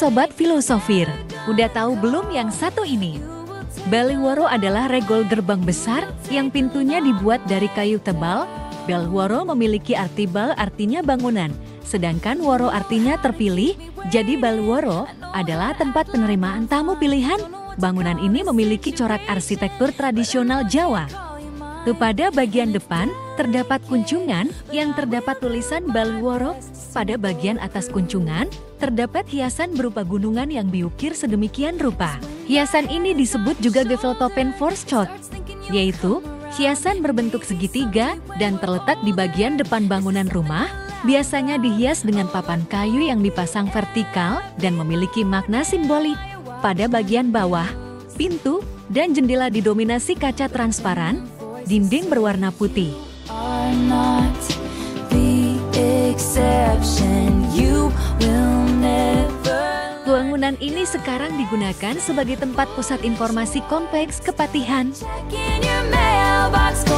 Sobat Filosofir, udah tahu belum yang satu ini? Baliworo adalah regol gerbang besar yang pintunya dibuat dari kayu tebal. Belworo memiliki arti bal artinya bangunan, sedangkan woro artinya terpilih, jadi Baliworo adalah tempat penerimaan tamu pilihan. Bangunan ini memiliki corak arsitektur tradisional Jawa. Pada bagian depan, terdapat kuncungan yang terdapat tulisan Baliworo. Pada bagian atas kuncungan, terdapat hiasan berupa gunungan yang diukir sedemikian rupa. Hiasan ini disebut juga Geveltoppen Voorschot, yaitu hiasan berbentuk segitiga dan terletak di bagian depan bangunan rumah. Biasanya dihias dengan papan kayu yang dipasang vertikal dan memiliki makna simbolik. Pada bagian bawah, pintu dan jendela didominasi kaca transparan. Dinding berwarna putih. Bangunan ini sekarang digunakan sebagai tempat pusat informasi kompleks Kepatihan.